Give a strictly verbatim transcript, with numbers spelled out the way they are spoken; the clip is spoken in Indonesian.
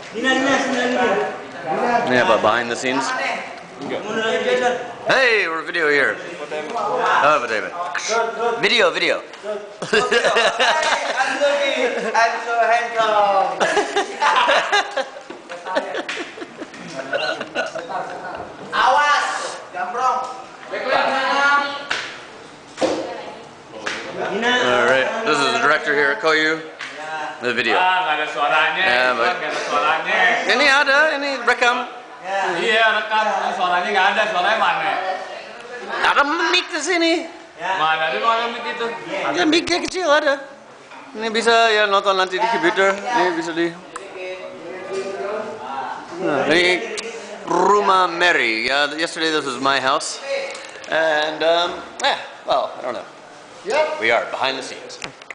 Ini apa behind the scenes? Hey, we're video here. Oh, Perdana. Video, video. I'm so handsome. Awas, gambrong. Alright, this is the director here at Koyu. The video. Ah, nggak ada suaranya, Ya, itu baik. nggak ada suaranya. Ini ada, ini rekam. Iya, rekam, suaranya nggak ada, suaranya mana? Ada mic di sini. Mana ada mana mic itu? Ya mic-nya kecil ada. Ini bisa ya nonton nanti di komputer. Ini bisa di. Nah, ini rumah Mary. Yeah, yesterday this was my house, and um, yeah, well, I don't know. We are behind the scenes.